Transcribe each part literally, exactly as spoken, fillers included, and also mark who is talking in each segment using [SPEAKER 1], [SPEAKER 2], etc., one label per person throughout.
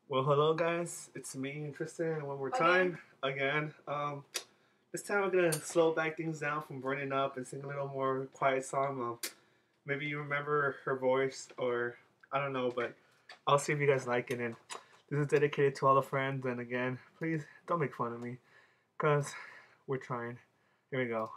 [SPEAKER 1] Well, hello guys, it's me, Tristan, one more time, again. Um, this time we're gonna slow back things down from burning up and sing a little more quiet song. Um, maybe you remember her voice, or I don't know, but I'll see if you guys like it. And this is dedicated to all the friends. And again, please don't make fun of me, cause we're trying. Here we go.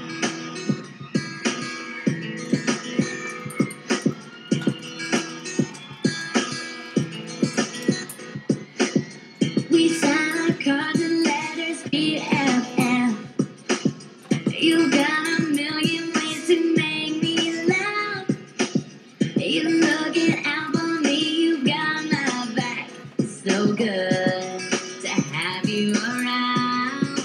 [SPEAKER 2] We sign our cards and letters, B F F. You got a million ways to make me laugh. You're looking out for me, you got my back. It's so good to have you around.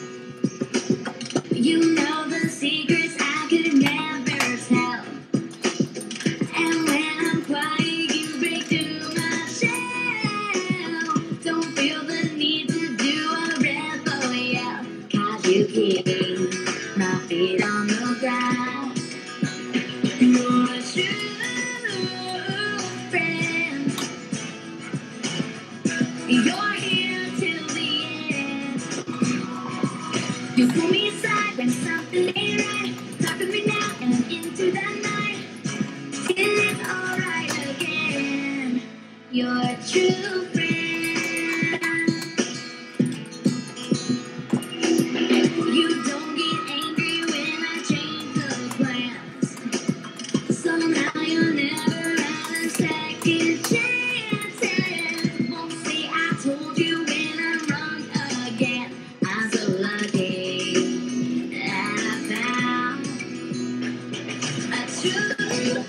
[SPEAKER 2] You know the secrets I could never tell. And when I'm quiet, you break through my shell. Don't feel the need to do a rebel yell. Cause you keep my feet on the ground. You're a true friend. You're here till the end. You pull me aside when something ain't right. Talk to me now and into the night. Till it's alright again. You're a true friend. You don't get angry when I change the plans. So now you'll never have a second chance. Won't say I told you when I'm wrong again. I'm so lucky that I found a true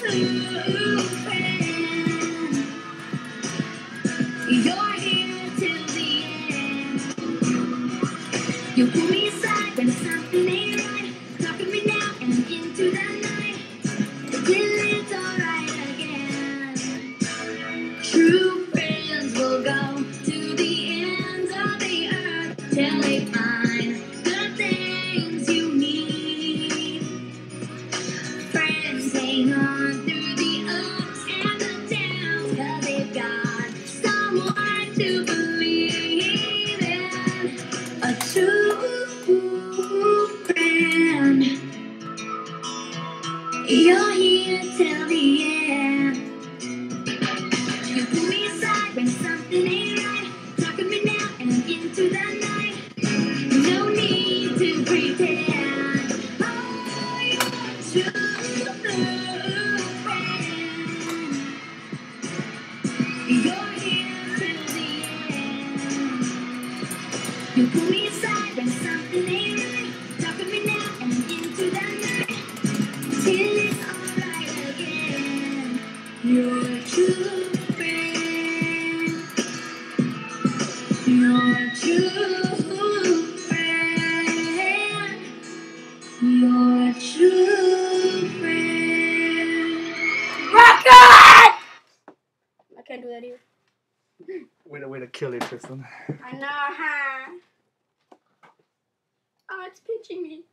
[SPEAKER 2] friend. You're here till the end. You pull me aside when something ain't right. Talk to me now and into the night. Till it's alright again. True friends will go to the ends of the earth till they find the things you need. Friends hang on through the ups and the downs, cause they've got someone to believe in. A true friend. You're here till the end. You pull me aside when something ain't right. Talk to me now and into the night. No need to pretend. Oh, you're a true friend. You're here till the end. You pull me aside when something ain't right. Talk to me now and into the night. Till it's alright again. You're a true friend. You're a true friend. You're a true friend. Rocket! I can't do that either.
[SPEAKER 1] Way to way to kill it, Tristan.
[SPEAKER 2] I know, huh? Oh, it's pinching me.